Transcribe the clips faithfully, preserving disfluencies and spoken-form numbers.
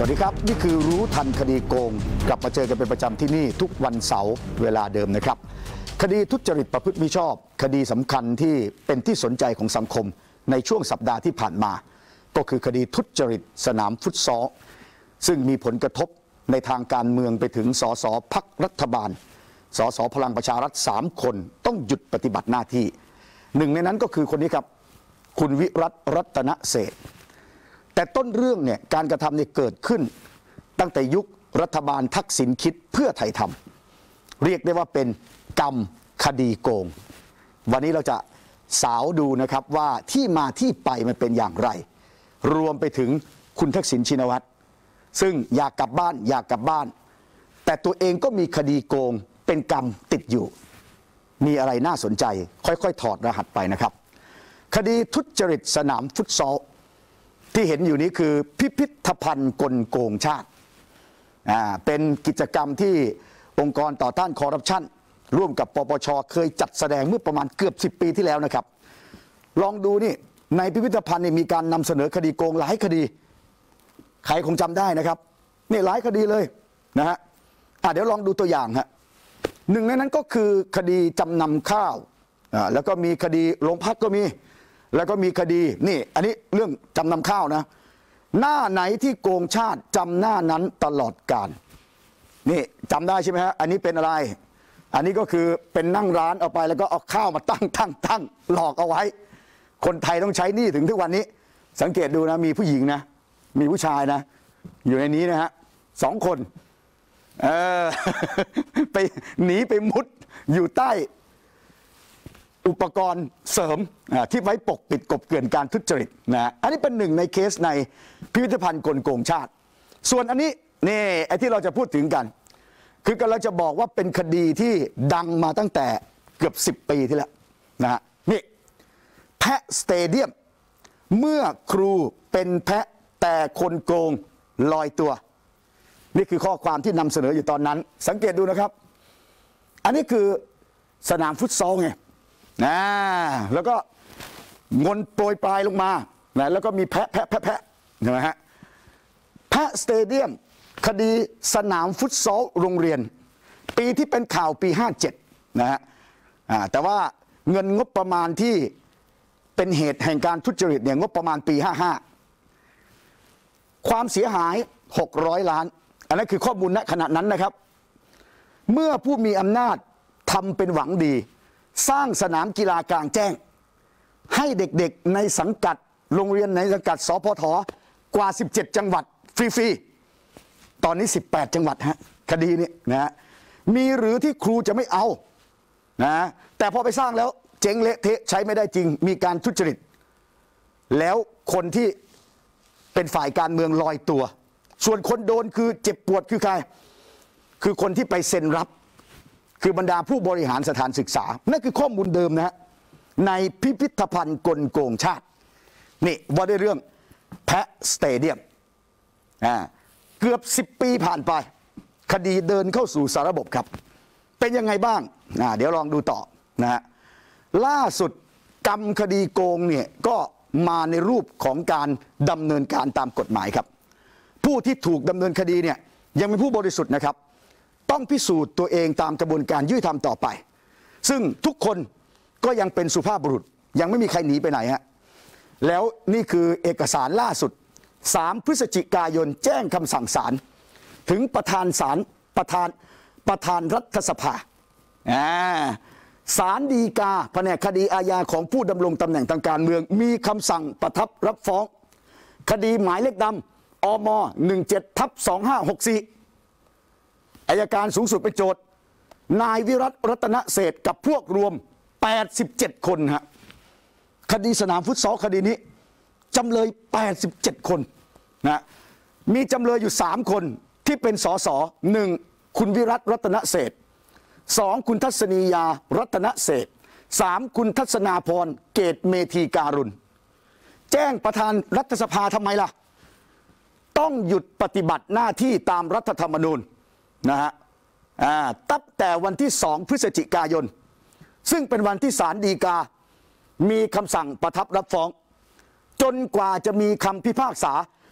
วัสดีครับนี่คือรู้ทันคดีโกงกลับมาเจอกันเป็นประจำที่นี่ทุกวันเสาร์เวลาเดิมนะครับคดีทุจริตประพฤติมิชอบคดีสำคัญที่เป็นที่สนใจของสังคมในช่วงสัปดาห์ที่ผ่านมาก็คือคดีทุจริตสนามฟุตซอลซึ่งมีผลกระทบในทางการเมืองไปถึงสสพรรครัฐบาลสสพลังประชารัฐสามคนต้องหยุดปฏิบัติหน้าที่หนึ่งในนั้นก็คือคนนี้ครับคุณวิรัติรัตนเศรษฐ์แต่ต้นเรื่องเนี่ยการกระทำเนี่ยเกิดขึ้นตั้งแต่ยุครัฐบาลทักษิณคิดเพื่อไทยทำเรียกได้ว่าเป็นกรรมคดีโกงวันนี้เราจะสาวดูนะครับว่าที่มาที่ไปมันเป็นอย่างไรรวมไปถึงคุณทักษิณชินวัตรซึ่งอยากกลับบ้านอยากกลับบ้านแต่ตัวเองก็มีคดีโกงเป็นกรรมติดอยู่มีอะไรน่าสนใจค่อยๆถอดรหัสไปนะครับคดีทุจริตสนามฟุตซอลที่เห็นอยู่นี้คือพิพิธภัณฑ์กลโกงชาติอ่าเป็นกิจกรรมที่องค์กรต่อต้านคอร์รัปชันร่วมกับปปชเคยจัดแสดงเมื่อประมาณเกือบสิบปีที่แล้วนะครับลองดูนี่ในพิพิธภัณฑ์นี่มีการนำเสนอคดีโกงหลายคดีใครคงจำได้นะครับนี่หลายคดีเลยนะฮะอ่ะเดี๋ยวลองดูตัวอย่างฮะหนึ่งในนั้นก็คือคดีจำนำข้าวอ่าแล้วก็มีคดีโรงพักก็มีแล้วก็มีคดีนี่อันนี้เรื่องจำนำข้าวนะหน้าไหนที่โกงชาติจำหน้านั้นตลอดกาลนี่จำได้ใช่ไหมฮะอันนี้เป็นอะไรอันนี้ก็คือเป็นนั่งร้านเอาไปแล้วก็เอาข้าวมาตั้งตั้งตั้งหลอกเอาไว้คนไทยต้องใช้หนี้ถึงทุกวันนี้สังเกตดูนะมีผู้หญิงนะมีผู้ชายนะอยู่ในนี้นะฮะสองคนเออไปหนีไปมุดอยู่ใต้อุปกรณ์เสริมที่ไว้ปกปิดกบเกลื่อนการทุจริตนะอันนี้เป็นหนึ่งในเคสในพิพิธภัณฑ์กลโกงชาติส่วนอันนี้นี่ไอ้ที่เราจะพูดถึงกันคือเราจะบอกว่าเป็นคดีที่ดังมาตั้งแต่เกือบสิบปีที่แล้วนะนี่แพะสเตเดียมเมื่อครูเป็นแพะแต่คนโกงลอยตัวนี่คือข้อความที่นำเสนออยู่ตอนนั้นสังเกตดูนะครับอันนี้คือสนามฟุตซอลไงนะแล้วก็งนโปรยปลายลงมานะแล้วก็มีแพะแพะแพะแพะใช่ไหมฮะแพะสเตเดียมคดีสนามฟุตซอลโรงเรียนปีที่เป็นข่าวปีห้าเจ็ดนะฮะแต่ว่าเงินงบประมาณที่เป็นเหตุแห่งการทุจริตเนี่ยงบประมาณปีห้าห้าความเสียหายหกร้อยล้านอันนั้นคือข้อมูลณขณะนั้นนะครับเมื่อผู้มีอำนาจทำเป็นหวังดีสร้างสนามกีฬากลางแจ้งให้เด็กๆในสังกัดโรงเรียนในสังกัดสพทกว่าสิบเจ็ดจังหวัดฟรีๆตอนนี้สิบแปดจังหวัดฮะคดีนี้นะมีหรือที่ครูจะไม่เอานะแต่พอไปสร้างแล้วเจ๊งเละเทะใช้ไม่ได้จริงมีการทุจริตแล้วคนที่เป็นฝ่ายการเมืองลอยตัวส่วนคนโดนคือเจ็บปวดคือใครคือคนที่ไปเซ็นรับคือบรรดาผู้บริหารสถานศึกษานั่นคือข้อมูลเดิมนะฮะในพิพิธภัณฑ์กลโกงชาตินี่ว่าด้วยเรื่องแพะสเตเดียมอ่าเกือบสิบปีผ่านไปคดีเดินเข้าสู่สารระบบครับเป็นยังไงบ้างอ่าเดี๋ยวลองดูต่อนะฮะล่าสุดกรรมคดีโกงเนี่ยก็มาในรูปของการดำเนินการตามกฎหมายครับผู้ที่ถูกดำเนินคดีเนี่ยยังเป็นผู้บริสุทธิ์นะครับต้องพิสูจน์ตัวเองตามกระบวนการยุติธรรมต่อไปซึ่งทุกคนก็ยังเป็นสุภาพบุรุษยังไม่มีใครหนีไปไหนฮะแล้วนี่คือเอกสารล่าสุดสามพฤศจิกายนแจ้งคำสั่งศาลถึงประธานศาลประธานประธานรัฐสภาศาลฎีกาแผนกคดีอาญาของผู้ดำรงตำแหน่งทางการเมืองมีคำสั่งประทับรับฟ้องคดีหมายเลขดำอมหนึ่งเจ็ดทับสองห้าหกสี่อัยการสูงสุดเป็นโจทย์นายวิรัติรัตนเศรษฐ์กับพวกรวมแปดสิบเจ็ดคนฮะคดีสนามฟุตซอลคดีนี้จำเลยแปดสิบเจ็ดคนนะมีจำเลยอยู่สามคนที่เป็นสสหนึ่งคุณวิรัติรัตนเศรษฐ์สองคุณทัศนียารัตนเศรษฐ์สามคุณทัศนาพรเกตเมธีการุณแจ้งประธานรัฐสภาทำไมล่ะต้องหยุดปฏิบัติหน้าที่ตามรัฐธรรมนูญนะฮะตั้งแต่วันที่สองพฤศจิกายนซึ่งเป็นวันที่ศาลฎีกามีคำสั่งประทับรับฟ้องจนกว่าจะมีคำพิพากษา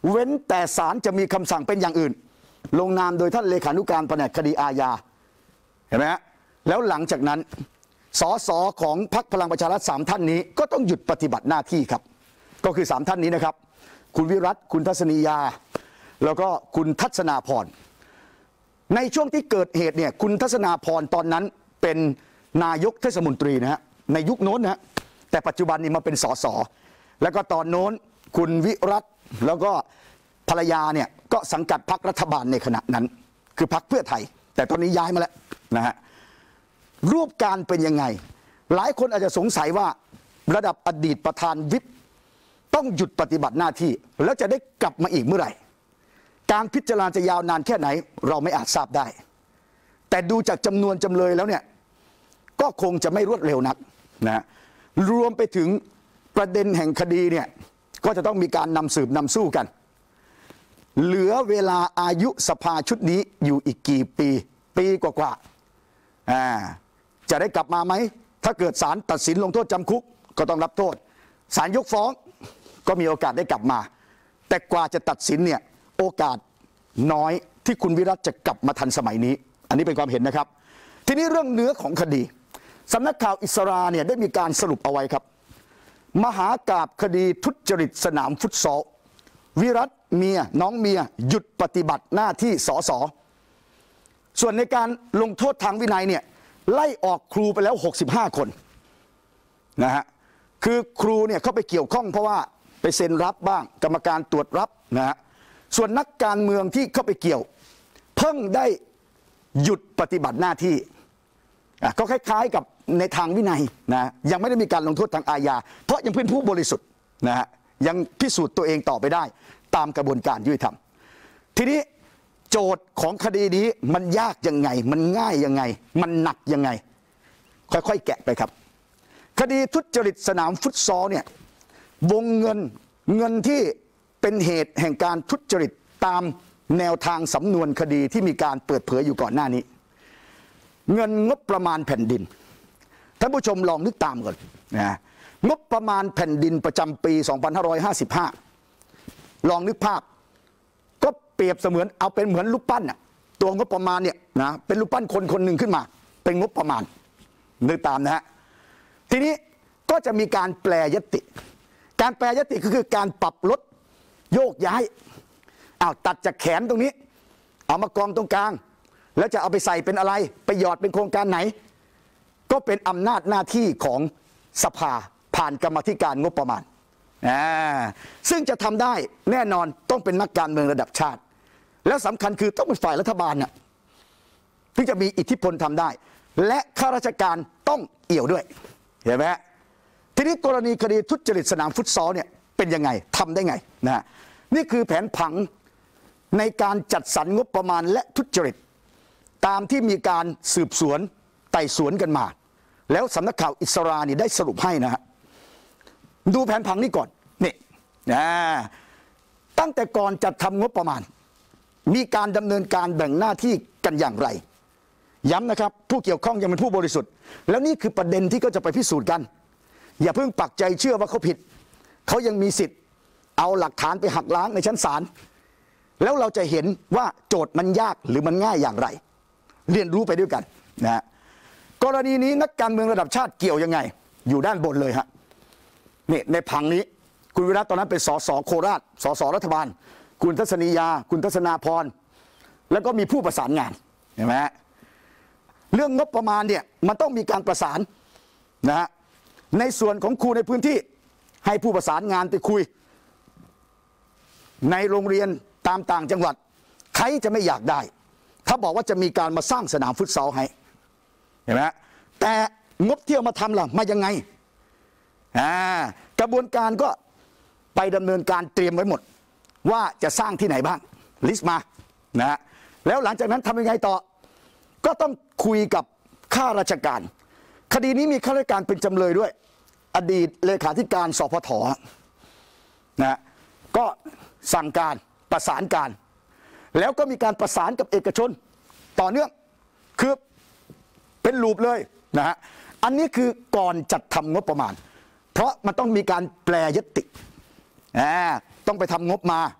เว้นแต่ศาลจะมีคำสั่งเป็นอย่างอื่นลงนามโดยท่านเลขานุการแผนกคดีอาญาเห็นไหมฮะแล้วหลังจากนั้นสสของพรรคพลังประชารัฐสามท่านนี้ก็ต้องหยุดปฏิบัติหน้าที่ครับก็คือสามท่านนี้นะครับคุณวิรัติคุณทัศนียาแล้วก็คุณทัศนาพรในช่วงที่เกิดเหตุเนี่ยคุณทัศนาพรตอนนั้นเป็นนายกเทศมนตรีนะฮะในยุคโน้นนะฮะแต่ปัจจุบันนี้มาเป็นสสแล้วก็ตอนโน้นคุณวิรัติแล้วก็ภรรยาเนี่ยก็สังกัดพรรครัฐบาลในขณะนั้นคือพรรคเพื่อไทยแต่ตอนนี้ย้ายมาแล้วนะฮะรูปการเป็นยังไงหลายคนอาจจะสงสัยว่าระดับอดีตประธานวิปต้องหยุดปฏิบัติหน้าที่แล้วจะได้กลับมาอีกเมื่อไหร่การพิจารณาจะยาวนานแค่ไหนเราไม่อาจทราบได้แต่ดูจากจำนวนจำเลยแล้วเนี่ยก็คงจะไม่รวดเร็วนักนะรวมไปถึงประเด็นแห่งคดีเนี่ยก็จะต้องมีการนำสืบนำสู้กันเหลือเวลาอายุสภาชุดนี้อยู่อีกกี่ปีปีกว่าๆอ่าจะได้กลับมาไหมถ้าเกิดศาลตัดสินลงโทษจำคุกก็ต้องรับโทษศาลยกฟ้องก็มีโอกาสได้กลับมาแต่กว่าจะตัดสินเนี่ยโอกาสน้อยที่คุณวิรัติจะกลับมาทันสมัยนี้อันนี้เป็นความเห็นนะครับทีนี้เรื่องเนื้อของคดีสำนักข่าวอิสราเนี่ยได้มีการสรุปเอาไว้ครับมหากาพย์คดีทุจริตสนามฟุตซอลวิรัติเมียน้องเมียหยุดปฏิบัติหน้าที่สสส่วนในการลงโทษทางวินัยเนี่ยไล่ออกครูไปแล้วหกสิบห้าคนนะฮะคือครูเนี่ยเข้าไปเกี่ยวข้องเพราะว่าไปเซ็นรับบ้างกรรมการตรวจรับนะฮะส่วนนักการเมืองที่เข้าไปเกี่ยวเพิ่งได้หยุดปฏิบัติหน้าที่ก็คล้ายๆกับในทางวินัยนะยังไม่ได้มีการลงโทษทางอาญาเพราะยังเป็นผู้บริสุทธิ์นะฮะยังพิสูจน์ตัวเองต่อไปได้ตามกระบวนการยุติธรรมทีนี้โจทย์ของคดีนี้มันยากยังไงมันง่ายยังไงมันหนักยังไงค่อยๆแกะไปครับคดีทุจริตสนามฟุตซอลเนี่ยวงเงินเงินที่เป็นเหตุแห่งการทุจริตตามแนวทางสำนวนคดีที่มีการเปิดเผยอยู่ก่อนหน้านี้เงินงบประมาณแผ่นดินท่านผู้ชมลองนึกตามก่อนนะงบประมาณแผ่นดินประจำปีสองพันห้าร้อยห้าสิบห้าลองนึกภาพก็เปรียบเสมือนเอาเป็นเหมือนลูกปั้นน่ะตัวงบประมาณเนี่ยนะเป็นลูกปั้นคนคนหนึ่งขึ้นมาเป็นงบประมาณนึกตามนะฮะทีนี้ก็จะมีการแปลยติการแปลยติก็คือการปรับลดโยกย้ายอ้าวตัดจากแขนตรงนี้เอามากองตรงกลางแล้วจะเอาไปใส่เป็นอะไรไปหยอดเป็นโครงการไหนก็เป็นอำนาจหน้าที่ของสภาผ่านกรรมาธิการงบประมาณอ่าซึ่งจะทำได้แน่นอนต้องเป็นนักการเมืองระดับชาติแล้วสำคัญคือต้องเป็นฝ่ายรัฐบาลน่ะที่จะมีอิทธิพลทำได้และข้าราชการต้องเอี่ยวด้วยเห็นไหมทีนี้กรณีคดีทุจริตสนามฟุตซอลเนี่ยเป็นยังไงทำได้ไงนะนี่คือแผนผังในการจัดสรรงบประมาณและทุจริตตามที่มีการสืบสวนไต่สวนกันมาแล้วสำนักข่าวอิสราเนี่ยได้สรุปให้นะฮะดูแผนผังนี้ก่อนนี่นะตั้งแต่ก่อนจัดทำงบประมาณมีการดำเนินการแบ่งหน้าที่กันอย่างไรย้ำนะครับผู้เกี่ยวข้องยังเป็นผู้บริสุทธิ์แล้วนี่คือประเด็นที่ก็จะไปพิสูจน์กันอย่าเพิ่งปักใจเชื่อว่าเขาผิดเขายังมีสิทธิ์เอาหลักฐานไปหักล้างในชั้นศาลแล้วเราจะเห็นว่าโจทย์มันยากหรือมันง่ายอย่างไรเรียนรู้ไปด้วยกันนะกรณีนี้นักการเมืองระดับชาติเกี่ยวยังไงอยู่ด้านบนเลยฮะนี่ในผังนี้คุณวิรัติตอนนั้นเป็นสสโคราชสสรัฐบาลคุณทัศนียาคุณทัศนาพรแล้วก็มีผู้ประสานงานเห็นไหมฮะเรื่องงบประมาณเนี่ยมันต้องมีการประสานนะฮะในส่วนของครูในพื้นที่ให้ผู้ประสานงานไปคุยในโรงเรียนตามต่างจังหวัดใครจะไม่อยากได้ถ้าบอกว่าจะมีการมาสร้างสนามฟุตซอลให้เห็นไหมแต่งบเที่ยวมาทำล่ะมายังไงอ่ากระบวนการก็ไปดำเนินการเตรียมไว้หมดว่าจะสร้างที่ไหนบ้างลิสต์มานะฮะแล้วหลังจากนั้นทำยังไงต่อก็ต้องคุยกับข้าราชการคดีนี้มีข้าราชการเป็นจำเลยด้วยอดีตเลขาธิการสพทนะก็สั่งการประสานการแล้วก็มีการประสานกับเอกชนต่อเนื่องคือเป็นลูปเลยนะฮะอันนี้คือก่อนจัดทำงบประมาณเพราะมันต้องมีการแปลยติอ่าต้องไปทำงบมา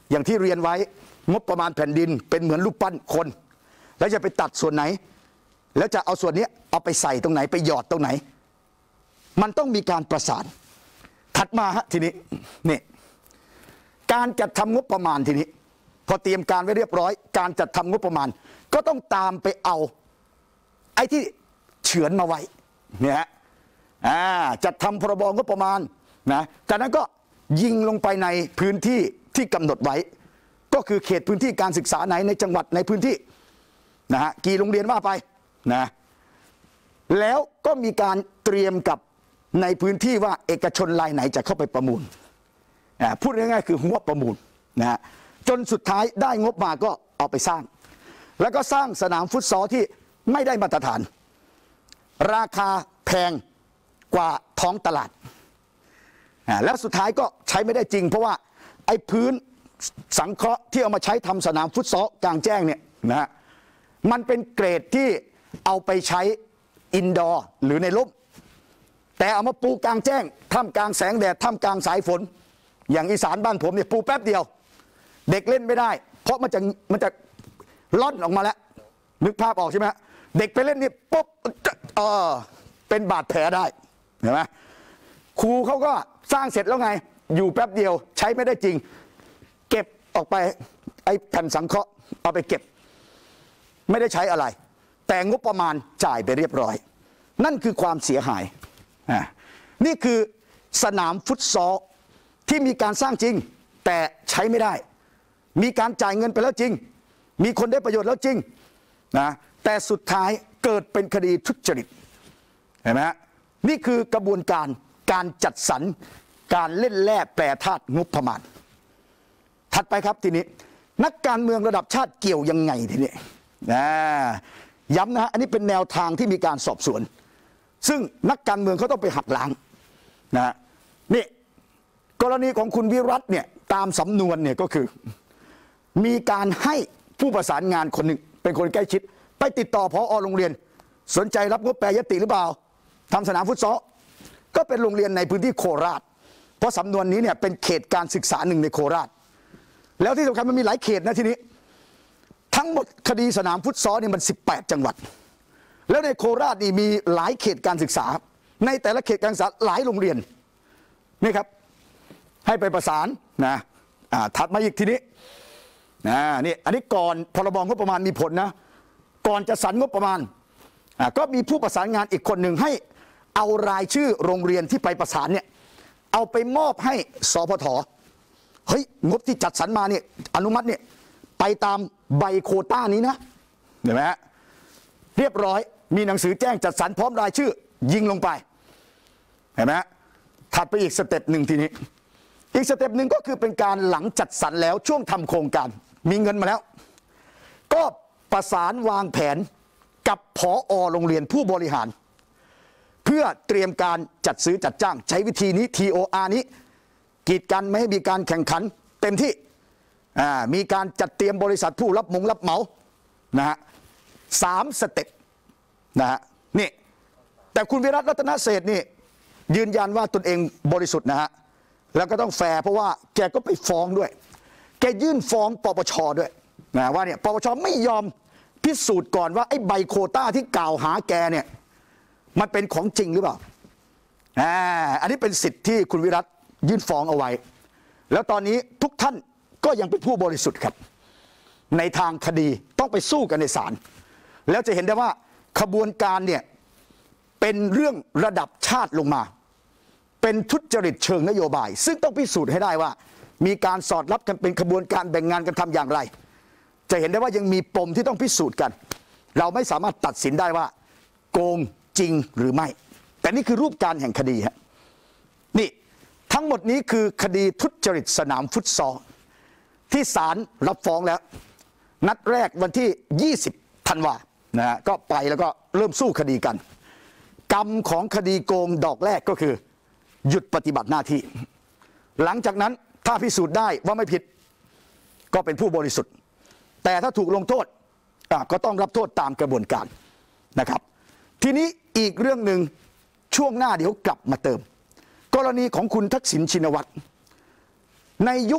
อย่างที่เรียนไว้งบประมาณแผ่นดินเป็นเหมือนรูปปั้นคนแล้วจะไปตัดส่วนไหนแล้วจะเอาส่วนนี้เอาไปใส่ตรงไหนไปหยอดตรงไหนมันต้องมีการประสานถัดมาฮะทีนี้นี่การจัดทำงบประมาณทีนี้พอเตรียมการไว้เรียบร้อยการจัดทำงบประมาณก็ต้องตามไปเอาไอ้ที่เฉือนมาไว้เนี่ยฮะอ่าจัดทำพรบงบประมาณนะจากนั้นก็ยิงลงไปในพื้นที่ที่กำหนดไว้ก็คือเขตพื้นที่การศึกษาไหนในจังหวัดในพื้นที่นะฮะกี่โรงเรียนว่าไปนะแล้วก็มีการเตรียมกับในพื้นที่ว่าเอกชนรายไหนจะเข้าไปประมูลพูดง่ายๆคือหัวประมูลนะฮะจนสุดท้ายได้งบมาก็เอาไปสร้างแล้วก็สร้างสนามฟุตซอลที่ไม่ได้มาตรฐานราคาแพงกว่าท้องตลาดแล้วสุดท้ายก็ใช้ไม่ได้จริงเพราะว่าไอ้พื้นสังเคราะห์ที่เอามาใช้ทำสนามฟุตซอลกลางแจ้งเนี่ยนะฮะมันเป็นเกรดที่เอาไปใช้อินดอร์หรือในร่มแต่เอามาปูกลางแจ้งท่ามกลางแสงแดดท่ามกลางสายฝนอย่างอีสานบ้านผมเนี่ยปูแป๊บเดียวเด็กเล่นไม่ได้เพราะมันจะมันจะล่อนออกมาแล้วนึกภาพออกใช่ไหมเด็กไปเล่นนี่ปุ๊บเออเป็นบาดแผลได้เห็นไหมครูเขาก็สร้างเสร็จแล้วไงอยู่แป๊บเดียวใช้ไม่ได้จริงเก็บออกไปไอ้แผ่นสังเคราะห์เอาไปเก็บไม่ได้ใช้อะไรแต่งบประมาณจ่ายไปเรียบร้อยนั่นคือความเสียหายนี่คือสนามฟุตซอลที่มีการสร้างจริงแต่ใช้ไม่ได้มีการจ่ายเงินไปแล้วจริงมีคนได้ประโยชน์แล้วจริงนะแต่สุดท้ายเกิดเป็นคดีทุจริตเห็นไหมฮะนี่คือกระบวนการการจัดสรรการเล่นแร่แปรธาตุงบประมาณถัดไปครับทีนี้นักการเมืองระดับชาติเกี่ยวยังไงทีนี้นะย้ำนะฮะอันนี้เป็นแนวทางที่มีการสอบสวนซึ่งนักการเมืองเขาต้องไปหักล้างนะนี่กรณีของคุณวิรัตเนี่ยตามสำนวนเนี่ยก็คือมีการให้ผู้ประสานงานคนหนึ่งเป็นคนใกล้ชิดไปติดต่อผอ.โรงเรียนสนใจรับงบแปรยติหรือเปล่าทำสนามฟุตซอลก็เป็นโรงเรียนในพื้นที่โคราชเพราะสำนวนนี้เนี่ยเป็นเขตการศึกษาหนึ่งในโคราชแล้วที่สำคัญมันมีหลายเขตนะทีนี้ทั้งหมดคดีสนามฟุตซอลเนี่ยมันสิบแปดจังหวัดแล้วในโคราชนี่มีหลายเขตการศึกษาในแต่ละเขตการศึกษาหลายโรงเรียนนี่ครับให้ไปประสานนะถัดมาอีกทีนี้นะนี่อันนี้ก่อนพรบงบประมาณมีผลนะก่อนจะสรรงบประมาณก็มีผู้ประสานงานอีกคนหนึ่งให้เอารายชื่อโรงเรียนที่ไปประสานเนี่ยเอาไปมอบให้สพทเฮ้ยงบที่จัดสรรมาเนี่ยอนุมัติเนี่ยไปตามใบโควต้านี้นะเห็นไหมฮะเรียบร้อยมีหนังสือแจ้งจัดสรรพร้อมรายชื่อยิงลงไปเห็นไหมฮะถัดไปอีกสเต็ปหนึ่งทีนี้อีกสเต็ปหนึ่งก็คือเป็นการหลังจัดสรรแล้วช่วงทำโครงการมีเงินมาแล้วก็ประสานวางแผนกับผอ.โรงเรียนผู้บริหารเพื่อเตรียมการจัดซื้อจัดจ้างใช้วิธีนี้ ที โอ อาร์ นี้กีดกันไม่ให้มีการแข่งขันเต็มที่มีการจัดเตรียมบริษัทผู้รับมงรับเหมานะฮะสามสเต็ปนะฮะนี่แต่คุณวิรัต รัตนเศรษฐ์นี่ยืนยันว่าตนเองบริสุทธิ์นะฮะแล้วก็ต้องแฟร์เพราะว่าแกก็ไปฟ้องด้วยแกยื่นฟ้องปปช.ด้วยนะว่าเนี่ยปปช.ไม่ยอมพิสูจน์ก่อนว่าไอ้ใบโควต้าที่กล่าวหาแกเนี่ยมันเป็นของจริงหรือเปล่าอ่าอันนี้เป็นสิทธิ์ที่คุณวิรัตยื่นฟ้องเอาไว้แล้วตอนนี้ทุกท่านก็ยังเป็นผู้บริสุทธิ์ครับในทางคดีต้องไปสู้กันในศาลแล้วจะเห็นได้ว่าขบวนการเนี่ยเป็นเรื่องระดับชาติลงมาเป็นทุจริตเชิงนโยบายซึ่งต้องพิสูจน์ให้ได้ว่ามีการสอดรับกันเป็นขบวนการแบ่งงานกันทำอย่างไรจะเห็นได้ว่ายังมีปมที่ต้องพิสูจน์กันเราไม่สามารถตัดสินได้ว่าโกงจริงหรือไม่แต่นี่คือรูปการแห่งคดีฮะนี่ทั้งหมดนี้คือคดีทุจริตสนามฟุตซอลที่ศาลรับฟ้องแล้วนัดแรกวันที่ยี่สิบธันวานะฮะก็ไปแล้วก็เริ่มสู้คดีกันกรรมของคดีโกงดอกแรกก็คือหยุดปฏิบัติหน้าที่หลังจากนั้นถ้าพิสูจน์ได้ว่าไม่ผิดก็เป็นผู้บริสุทธิ์แต่ถ้าถูกลงโทษก็ต้องรับโทษตามกระบวนการนะครับทีนี้อีกเรื่องหนึ่งช่วงหน้าเดี๋ยวกลับมาเติมกรณีของคุณทักษิณชินวัตรในยุค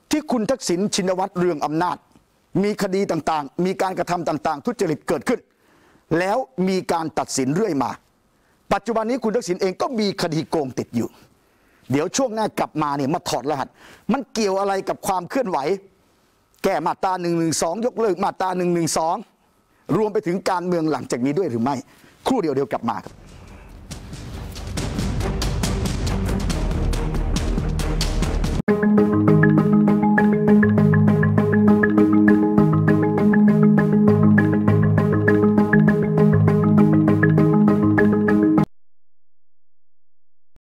ที่คุณทักษิณชินวัตรเรืองอำนาจมีคดีต่างๆมีการกระทำต่างๆทุจริตเกิดขึ้นแล้วมีการตัดสินเรื่อยมาปัจจุบันนี้คุณทักษิณเองก็มีคดีโกงติดอยู่เดี๋ยวช่วงหน้ากลับมาเนี่ยมาถอดรหัสมันเกี่ยวอะไรกับความเคลื่อนไหวแก้มาตราหนึ่งหนึ่งสองยกเลิกมาตราหนึ่งหนึ่งสองรวมไปถึงการเมืองหลังจากนี้ด้วยหรือไม่ครู่เดียวเดียวกลับมาครับ